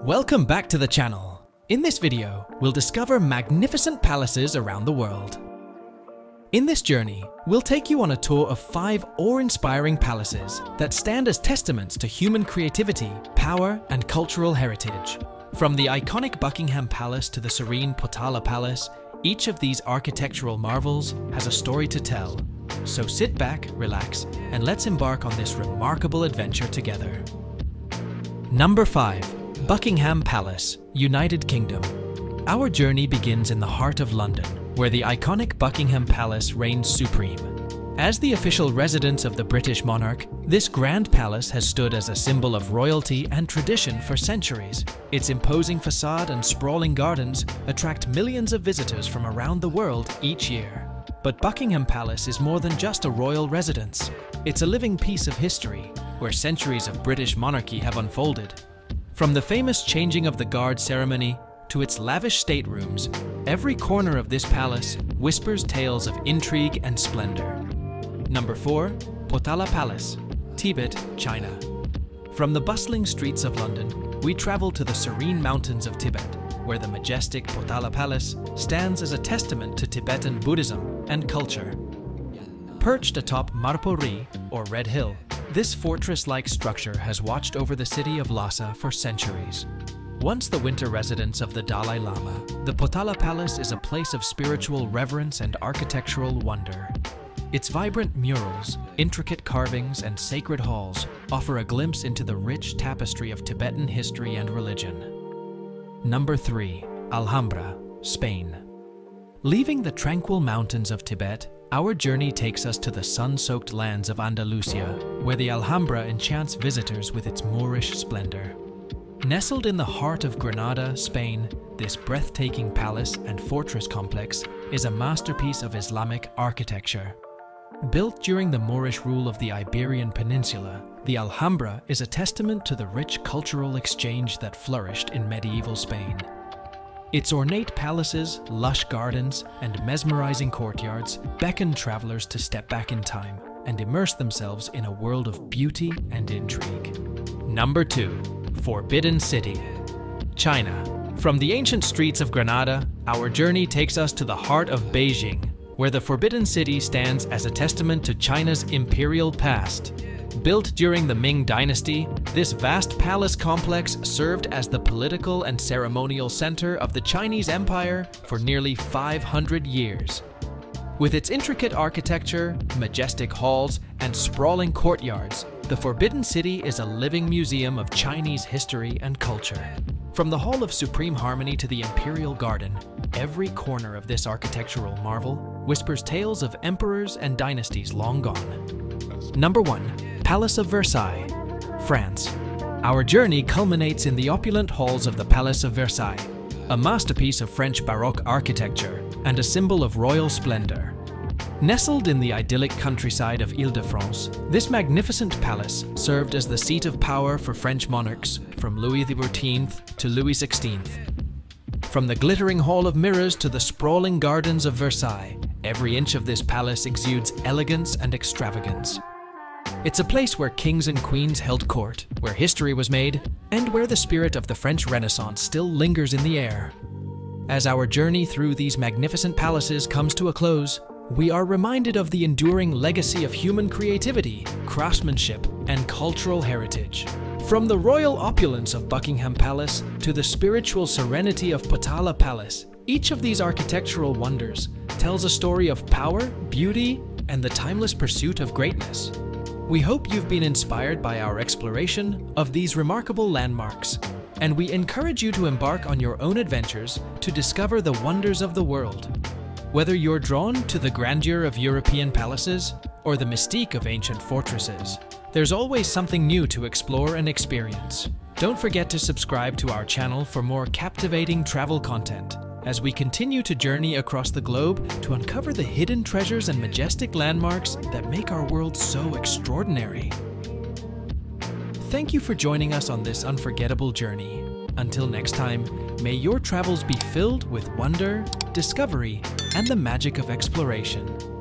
Welcome back to the channel. In this video, we'll discover magnificent palaces around the world. In this journey, we'll take you on a tour of 5 awe-inspiring palaces that stand as testaments to human creativity, power, and cultural heritage. From the iconic Buckingham Palace to the serene Potala Palace, each of these architectural marvels has a story to tell. So sit back, relax, and let's embark on this remarkable adventure together. Number 5. Buckingham Palace, United Kingdom. Our journey begins in the heart of London, where the iconic Buckingham Palace reigns supreme. As the official residence of the British monarch, this grand palace has stood as a symbol of royalty and tradition for centuries. Its imposing facade and sprawling gardens attract millions of visitors from around the world each year. But Buckingham Palace is more than just a royal residence. It's a living piece of history, where centuries of British monarchy have unfolded. From the famous changing of the guard ceremony to its lavish staterooms, every corner of this palace whispers tales of intrigue and splendor. Number 4. Potala Palace, Tibet, China. From the bustling streets of London, we travel to the serene mountains of Tibet, where the majestic Potala Palace stands as a testament to Tibetan Buddhism and culture. Perched atop Marpori, or Red Hill, this fortress-like structure has watched over the city of Lhasa for centuries. Once the winter residence of the Dalai Lama, the Potala Palace is a place of spiritual reverence and architectural wonder. Its vibrant murals, intricate carvings, and sacred halls offer a glimpse into the rich tapestry of Tibetan history and religion. Number 3. Alhambra, Spain. Leaving the tranquil mountains of Tibet, our journey takes us to the sun-soaked lands of Andalusia, where the Alhambra enchants visitors with its Moorish splendor. Nestled in the heart of Granada, Spain, this breathtaking palace and fortress complex is a masterpiece of Islamic architecture. Built during the Moorish rule of the Iberian Peninsula, the Alhambra is a testament to the rich cultural exchange that flourished in medieval Spain. Its ornate palaces, lush gardens, and mesmerizing courtyards beckon travelers to step back in time and immerse themselves in a world of beauty and intrigue. Number 2. Forbidden City, China. From the ancient streets of Granada, our journey takes us to the heart of Beijing, where the Forbidden City stands as a testament to China's imperial past. Built during the Ming Dynasty, this vast palace complex served as the political and ceremonial center of the Chinese Empire for nearly 500 years. With its intricate architecture, majestic halls, and sprawling courtyards, the Forbidden City is a living museum of Chinese history and culture. From the Hall of Supreme Harmony to the Imperial Garden, every corner of this architectural marvel whispers tales of emperors and dynasties long gone. Number 1. Palace of Versailles, France. Our journey culminates in the opulent halls of the Palace of Versailles, a masterpiece of French Baroque architecture and a symbol of royal splendor. Nestled in the idyllic countryside of Île-de-France, this magnificent palace served as the seat of power for French monarchs from Louis XIV to Louis XVI. From the glittering Hall of Mirrors to the sprawling gardens of Versailles, every inch of this palace exudes elegance and extravagance. It's a place where kings and queens held court, where history was made, and where the spirit of the French Renaissance still lingers in the air. As our journey through these magnificent palaces comes to a close, we are reminded of the enduring legacy of human creativity, craftsmanship, and cultural heritage. From the royal opulence of Buckingham Palace to the spiritual serenity of Potala Palace, each of these architectural wonders tells a story of power, beauty, and the timeless pursuit of greatness. We hope you've been inspired by our exploration of these remarkable landmarks, and we encourage you to embark on your own adventures to discover the wonders of the world. Whether you're drawn to the grandeur of European palaces or the mystique of ancient fortresses, there's always something new to explore and experience. Don't forget to subscribe to our channel for more captivating travel content as we continue to journey across the globe to uncover the hidden treasures and majestic landmarks that make our world so extraordinary. Thank you for joining us on this unforgettable journey. Until next time, may your travels be filled with wonder, discovery, and the magic of exploration.